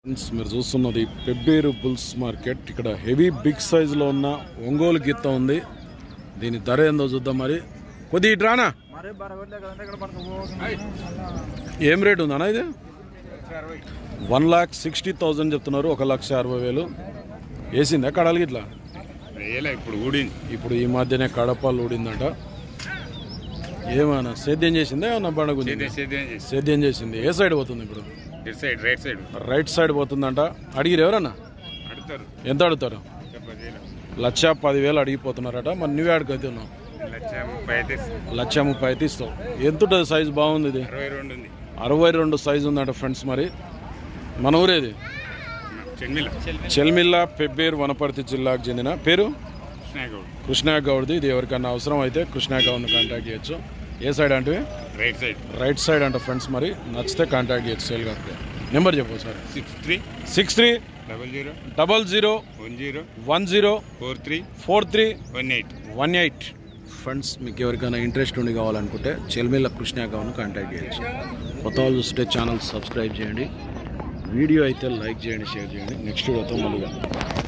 Friends మీరు చూస్తున్నది Pebberu bulls market. ఇక్కడ హెవీ బిగ్ సైజులో ఉన్న ఒంగోలు గిత్త ఉంది. దీని ధర ఏందో చూద్దాం. మరి కొద్ది ఇట్రానా ఏం రేట్ ఉందన్నా? ఇది 1,60,000 చెప్తున్నారు. 1,60,000 వేసిందా కడాలి ఇట్లా? ఇప్పుడు ఈ మధ్యనే కడపాలు ఊడిందంట. ఏమన్నా సేద్యం చేసిందా? ఏమన్నా బండకు సేద్యం చేసింది. ఏ సైడ్ పోతుంది ఇప్పుడు? Right side పోతుందంట. అడిగిరు ఎవరన్నా? ఎంత అడుగుతారు? 1,10,000 అడిగిపోతున్నారట. మరి నువ్వే అడిగితే ఉన్నావు? 1,30,000 ఇస్తావు. ఎంత ఉంటుంది సైజు? బాగుంది. ఇది 62 సైజు ఉందంట ఫ్రెండ్స్. మరి మన ఊరేది? చెల్మిల్ల, పెబ్బేరు, వనపర్తి జిల్లాకు చెందిన. పేరు కృష్ణాగౌడ్ది. ఇది ఎవరికన్నా అవసరం అయితే కృష్ణాగౌడ్ని కాంటాక్ట్ చేయొచ్చు. ఏ సైడ్ అంటే? రైట్ సైడ్ అంట ఫ్రెండ్స్. మరి నచ్చితే కాంటాక్ట్ చేయొచ్చు. సేల్ కాకపోతే నెంబర్ చెప్పు సార్. 630010434318 ఫ్రెండ్స్. మీకు ఎవరికైనా ఇంట్రెస్ట్ ఉండి కావాలనుకుంటే చెల్మిల్ల కృష్ణాగౌడ్ని కాంటాక్ట్ చేయొచ్చు. కొత్త వాళ్ళు చూస్తే ఛానల్ సబ్స్క్రైబ్ చేయండి. వీడియో అయితే లైక్ చేయండి, షేర్ చేయండి. నెక్స్ట్ వీడియోతో మళ్ళీ